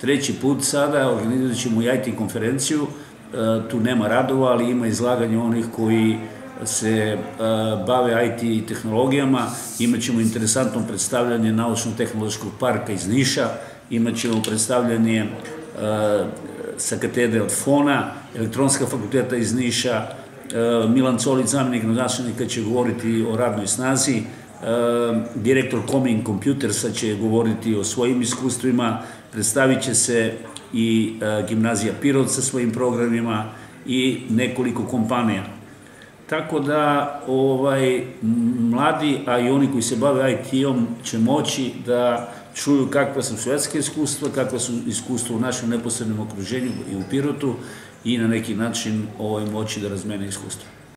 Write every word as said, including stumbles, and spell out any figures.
treći put sada, organizovat ćemo i I T konferenciju, tu nema radova, ali ima izlaganje onih koji se bave I T tehnologijama, imat ćemo interesantno predstavljanje Naučno-tehnološkog parka iz Niša, imat ćemo predstavljanje sa katedre od Fona, Elektronska fakulteta iz Niša, Milan Colić, zamjenik gradonačelnika, će govoriti o radnoj snazi, direktor Coming Computersa će govoriti o svojim iskustvima, predstavit će se i Gimnazija Pirot sa svojim programima i nekoliko kompanija. Tako da mladi, a i oni koji se bave I T-om će moći da čuju kakva su svetska iskustva, kakva su iskustva u našem neposrednom okruženju i u Pirotu i na neki način moći da razmene iskustva.